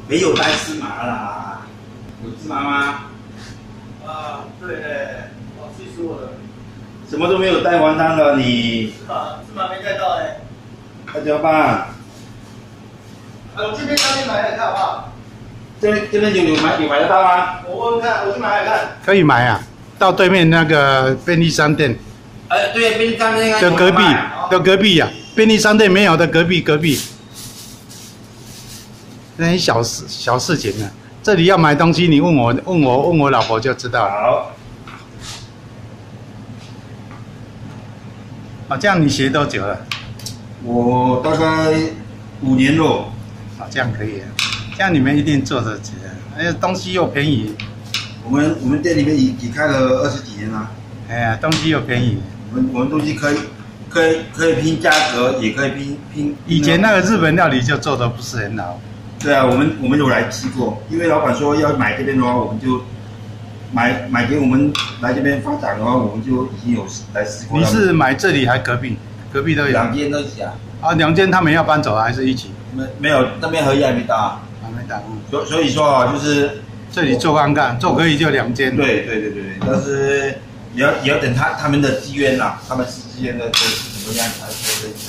没有带芝麻啦，有芝麻吗？ 啊，对嘞，哦，气死我了！ 什么都没有带完单了，你芝麻没带到哎， 那怎么办？ 我这边商店买来看好不好？ 这边有买得到吗？ 我问问看，我去买来看。 可以买啊，到对面那个便利商店对，便利商店的隔壁呀、便利商店没有的隔壁。那些小事情呢、这里要买东西，你问我老婆就知道了。 好。 啊，这样你学多久了？ 我大概5年了。 啊，这样可以啊，这样你们一定做得起来，而且东西又便宜。 我们店里面已开了20几年了。 哎呀，东西又便宜。 我们东西可以拼价格，也可以拼。 以前那个日本料理就做得不是很好。 对啊，我们有来吃过，因为老板说要买这边的话，我们就买给我们来这边发展的话，我们就已经有来试过了。 你是买这里还隔壁？隔壁都有。 2间都一起啊。 啊，2间他们要搬走还是一起？ 没有，那边合约还没到啊。 还没到。 所以说啊，就是这里做看看，做可以就2间。 对，但是也要等他们的机缘呐，他们之间的怎么样才可以。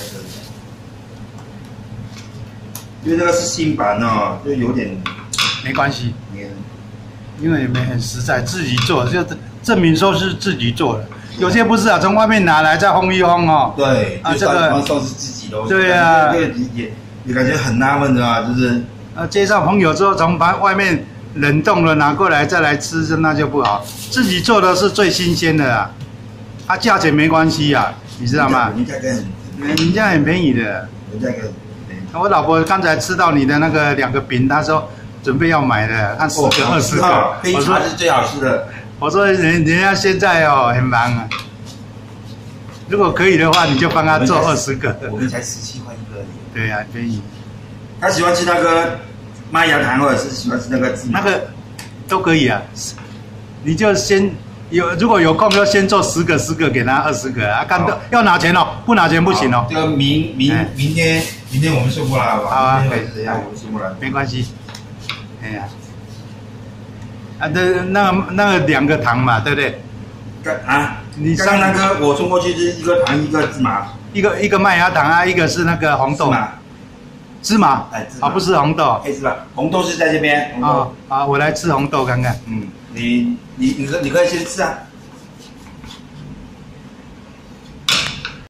因为这个是新版哦，就有点没关系， 黏。 因为你们很实在，自己做就证明说是自己做的。有些不是啊，从外面拿来再烘一烘哦。 对， 啊，这个都是自己的。 对啊， 这个也感觉很纳闷的啊，就是介绍朋友之后从外面冷冻了拿过来再来吃，那就不好。自己做的是最新鲜的啊，它价钱没关系啊，你知道吗？人家很便宜的。 人家个。 我老婆刚才吃到你的那个2个饼，她说准备要买的，看10个20个。 黑茶是最好吃的。 我说人家现在哦很忙啊，如果可以的话，你就帮他做20个。 我们才17块1个而已。 对呀，便宜。 他喜欢吃那个麦芽糖，或者是喜欢吃那个芝麻。 那个都可以啊，你就先如果有空就先做10个给他20个啊，干的要拿钱哦，不拿钱不行哦。 这个明天我们送过来好吧？ 好啊，可以， 怎样我们送过来？ 没关系。哎呀，啊，那个2个糖嘛，对不对？你刚刚那个我送过去是1个糖1个芝麻， 一个麦芽糖啊，一个是那个红豆。芝麻。不是红豆。 黑芝麻，红豆是在这边。 我来吃红豆看看。 你可以先吃啊。